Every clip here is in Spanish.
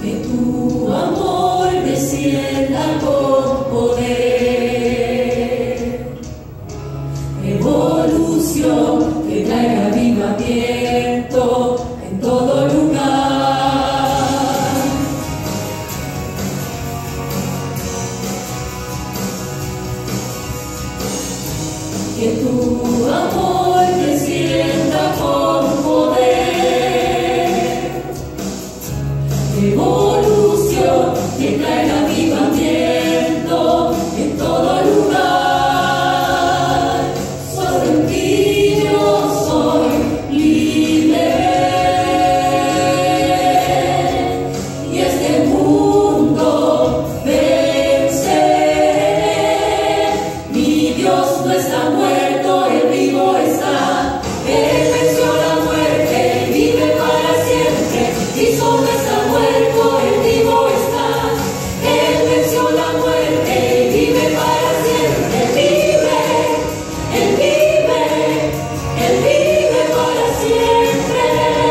Que tu amor descienda con poder, evolución que traiga avivamiento en todo lugar. Que tu amor descienda con poder, evolución que traiga avivamiento en todo lugar. Solo en ti yo soy libre, y este mundo venceré. Mi Dios no está muerto, Él vivo está. Él venció la muerte y vive para siempre. Y solo está muerto, Él vivo está. Él venció la muerte y vive para siempre. Él vive, Él vive para siempre.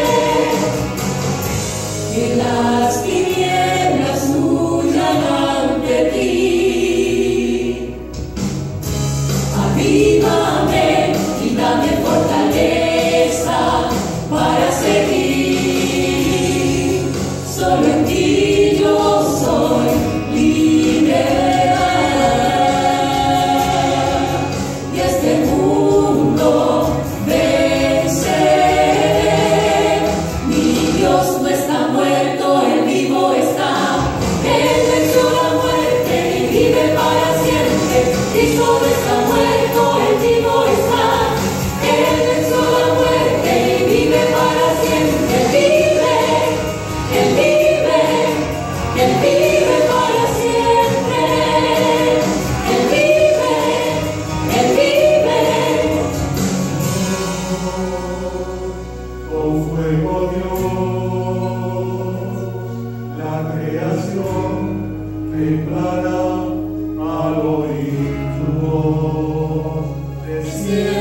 Que las tinieblas huyan ante ti. Avívame y dame fortaleza para seguir. Solo en ti yo soy libre, y este mundo venceré. Mi Dios no está muerto, Él vivo está. Él venció la muerte y vive para siempre. Cristo no está muerto, Él vivo está. Él venció la muerte y vive para siempre. Él vive, Él vive para siempre. Él vive, Él vive. Con fuego Dios, la creación temblará al oír tu voz. Desciende